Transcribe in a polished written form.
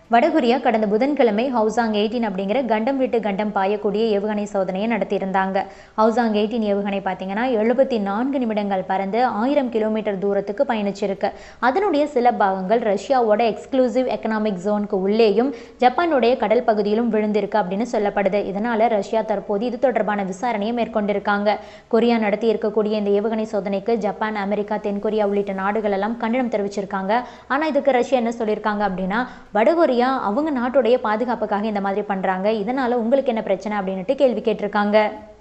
வடகொரியா கடந்த புதன்கிழமை ஹவுசாங் 18 அப்படிங்கிற கண்டம் விட்டு கண்டம் பாயக்கூடிய ஏவுகணை சோதனையை நடத்தியிருந்தாங்க. ஹவுசாங் 18 ஏவுகணை பார்த்தீங்கன்னா 74 நிமிடங்கள் பறந்து 1000 கிலோமீட்டர் தூரத்துக்கு பயணிச்சிருக்கு. அதனுடைய சில பாகங்கள் ரஷ்யாவோட எக்ஸ்க்ளூசிவ் எக்கனாமிக் ஜோனுக்கு உள்ளேயும் ஜப்பானுடைய கடல் பகுதியிலும் விழுந்திருக்கு அப்படின்னு சொல்லப்படுது. இதனால ரஷ்யா தற்போது இது தொடர்பான விசாரணையை மேற்கொண்டிருக்காங்க. கொரியா நடத்தி இருக்கக்கூடிய இந்த ஏவுகணை சோதனைக்கு ஜப்பான், அமெரிக்கா, தென்கொரியா உள்ளிட்ட நாடுகள் எல்லாம் கண்டனம் தெரிவிச்சிருக்காங்க. ஆனா இதுக்கு ரஷ்யா என்ன சொல்லியிருக்காங்க அப்படின்னா, வடகொரியா அவங்க நாட்டுடைய பாதுகாப்புக்காக இந்த மாதிரி பண்றாங்க, இதனால உங்களுக்கு என்ன பிரச்சனை அப்படின்னுட்டு கேள்வி கேட்டிருக்காங்க.